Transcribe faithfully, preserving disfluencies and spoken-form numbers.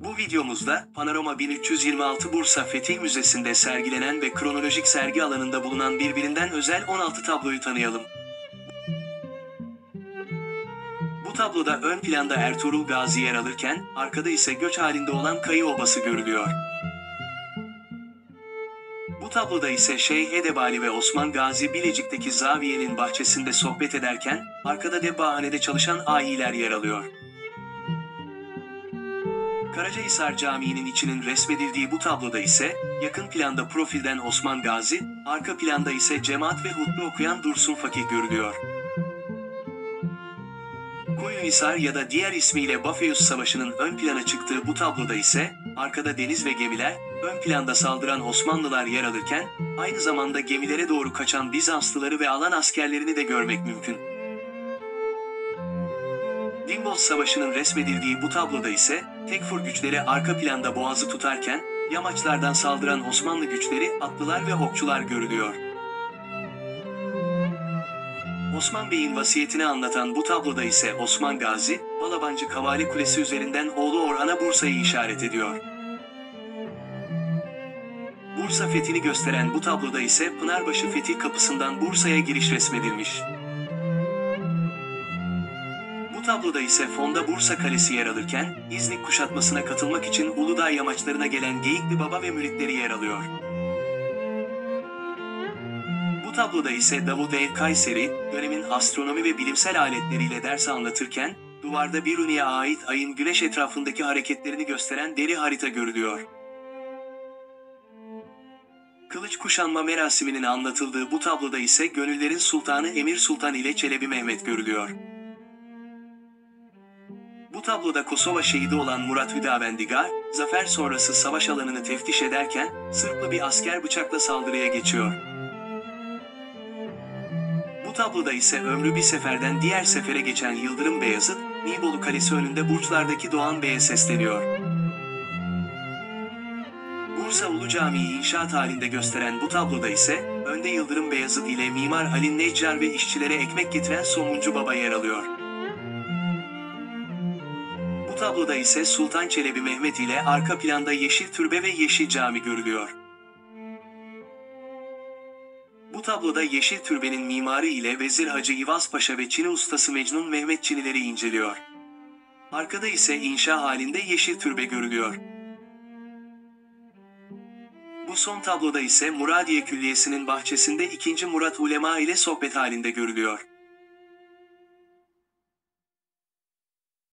Bu videomuzda Panorama bin üç yüz yirmi altı Bursa Fetih Müzesi'nde sergilenen ve kronolojik sergi alanında bulunan birbirinden özel on altı tabloyu tanıyalım. Bu tabloda ön planda Ertuğrul Gazi yer alırken, arkada ise göç halinde olan Kayı Obası görülüyor. Bu tabloda ise Şeyh Edebali ve Osman Gazi Bilecik'teki zaviyenin bahçesinde sohbet ederken, arkada Debbahane'de çalışan ayiler yer alıyor. Karacahisar Camii'nin içinin resmedildiği bu tabloda ise, yakın planda profilden Osman Gazi, arka planda ise cemaat ve hutbe okuyan Dursun Fakih görülüyor. Koyunhisar ya da diğer ismiyle Bafeus Savaşı'nın ön plana çıktığı bu tabloda ise, arkada deniz ve gemiler, ön planda saldıran Osmanlılar yer alırken, aynı zamanda gemilere doğru kaçan Bizanslıları ve alan askerlerini de görmek mümkün. Dimbos Savaşı'nın resmedildiği bu tabloda ise, Tekfur güçleri arka planda boğazı tutarken, yamaçlardan saldıran Osmanlı güçleri, atlılar ve okçular görülüyor. Osman Bey'in vasiyetini anlatan bu tabloda ise Osman Gazi, Balabancı Kavali Kulesi üzerinden oğlu Orhan'a Bursa'yı işaret ediyor. Bursa fethini gösteren bu tabloda ise Pınarbaşı Fetih Kapısı'ndan Bursa'ya giriş resmedilmiş. Bu tabloda ise fonda Bursa Kalesi yer alırken, İznik kuşatmasına katılmak için Uludağ yamaçlarına gelen Geyikli Baba ve müritleri yer alıyor. Bu tabloda ise Davud el Kayseri, dönemin astronomi ve bilimsel aletleriyle ders anlatırken, duvarda Biruni'ye ait ayın güneş etrafındaki hareketlerini gösteren deri harita görülüyor. Kılıç kuşanma merasiminin anlatıldığı bu tabloda ise Gönüllerin Sultanı Emir Sultan ile Çelebi Mehmet görülüyor. Bu tabloda Kosova şehidi olan Murat Hüdavendigar, zafer sonrası savaş alanını teftiş ederken, Sırplı bir asker bıçakla saldırıya geçiyor. Bu tabloda ise ömrü bir seferden diğer sefere geçen Yıldırım Beyazıt, Nibolu Kalesi önünde burçlardaki Doğan Bey'e sesleniyor. Bursa Ulu Camii'yi inşaat halinde gösteren bu tabloda ise, önde Yıldırım Beyazıt ile Mimar Ali Neccar ve işçilere ekmek getiren Somuncu Baba yer alıyor. Bu tabloda ise Sultan Çelebi Mehmet ile arka planda Yeşil Türbe ve Yeşil Cami görülüyor. Bu tabloda Yeşil Türbe'nin mimarı ile Vezir Hacı İvaz Paşa ve Çini ustası Mecnun Mehmet çinileri inceliyor. Arkada ise inşa halinde Yeşil Türbe görülüyor. Bu son tabloda ise Muradiye Külliyesi'nin bahçesinde ikinci Murat ulema ile sohbet halinde görülüyor.